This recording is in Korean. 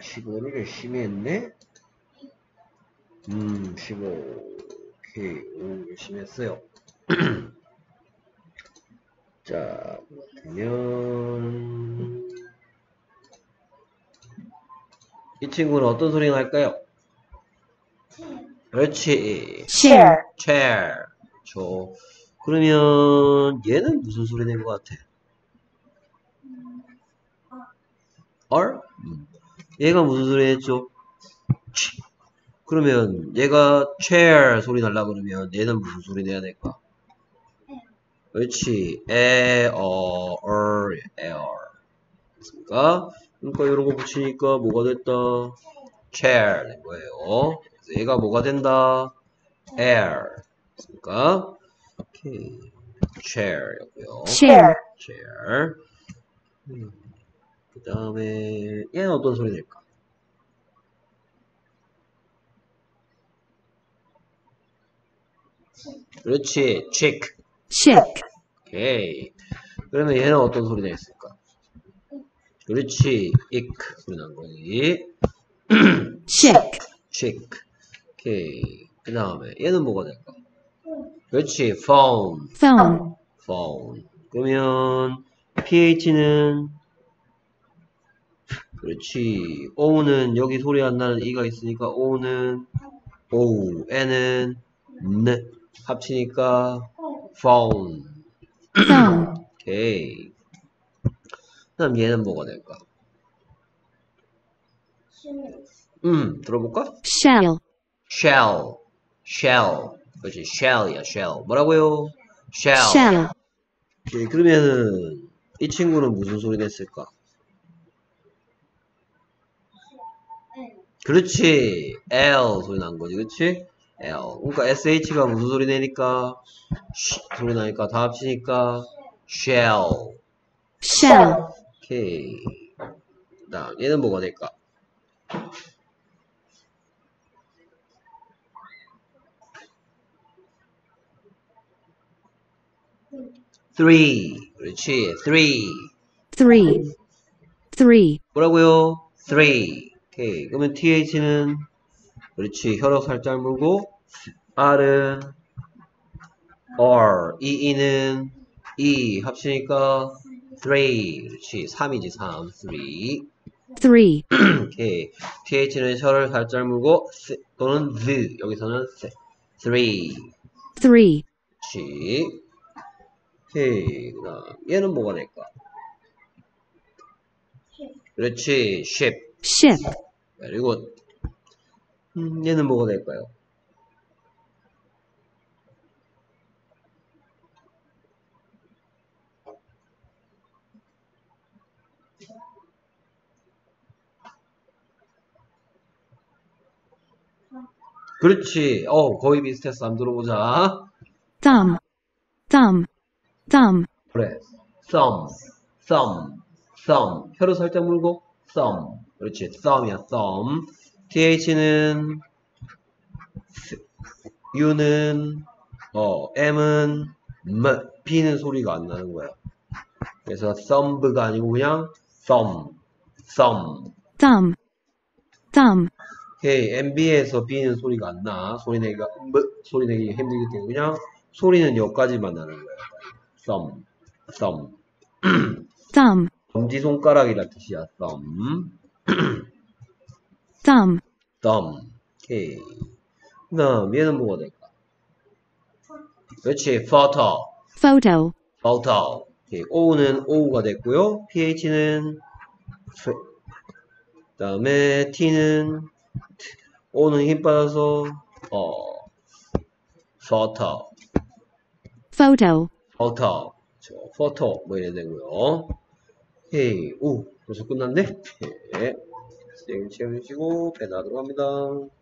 15를 열심히 했네? 15. 오케이. 오, 열심히 했어요. 자, 그러면, 이 친구는 어떤 소리가 날까요? 그렇지. chair, chair. 그러면, 얘는 무슨 소리 낸 것 같아? R? 얘가 무슨 소리 했죠? 그러면 얘가 chair 소리 날라 그러면 얘는 무슨 소리 내야 될까? 그렇지. air. 그러니까 이런 거 붙이니까 뭐가 됐다? chair 된 거예요. 그래서 얘가 뭐가 된다? air. 그러니까 오케이. chair였고요. chair, chair. 그 다음에 얘는 어떤 소리 낼까? 그렇지. chick. chick, 오케이. 그러면 얘는 어떤 소리 냈을까? 그렇지. ick 소리 난 거지. chick, chick. 오케이. 그 다음에 얘는 뭐가 될까? 그렇지. phone. phone, phone. 그러면 ph는 그렇지. o는 여기 소리 안 나는 e가 있으니까 o는 o, n은 n 합치니까 phone. phone, 오케이. 그다음 얘는 뭐가 될까? 들어볼까? shell, shell. shell. 그렇지. shell이야, shell. 뭐라고요? shell. shell, 오케이. 그러면은 이 친구는 무슨 소리 냈을까? 그렇지. L 소리 난 거지. 그렇지? L. 그러니까 SH가 무슨 소리 내니까? 소리 나니까 다 합치니까 shell. shell, 오케이. 그다음 얘는 뭐가 될까? three. 그렇지. three. three, three, 뭐라고요? three. 오케이. 그러면 TH는 그렇지. 혀로 살짝 물고 R은 R. EE는 E 합치니까 three. 그렇지. 3이지 3. three. three, 오케이. TH는 혀를 살짝 물고 또는 the. 여기서는 three. three, 그렇지. 오케이. 그다음 얘는 뭐가 될까? 그렇지. ship. ship, 그리고 얘는 뭐가 될까요? 그렇지. 거의 비슷했어. 한번 들어보자. thumb, thumb, thumb, 그래. thumb, thumb, thumb. 혀를 살짝 물고 thumb. 그렇지. thumb이야. thumb. TH는 U는 M은 B는 소리가 안 나는 거야. 그래서 thumb가 아니고 그냥 thumb, thumb. thumb, thumb, 오케이. MB에서 B는 소리가 안 나. 소리 내기 힘들기 때문에 그냥 소리는 여기까지만 나는 거야. thumb, thumb. thumb, 엄지손가락이란 뜻이야. thumb, thumb, thumb. 오케이. 그 다음 얘는 뭐가 될까? 그렇지. photo, photo, photo. 오케이. O는 O가 됐고요. PH는 그 다음에 T는 O는 힘 빠져서 photo, photo, photo, photo 뭐 이래야 되고요. 오케이. 오, 벌써 끝났네. 네. 선생님 채우시고 배나도록 합니다.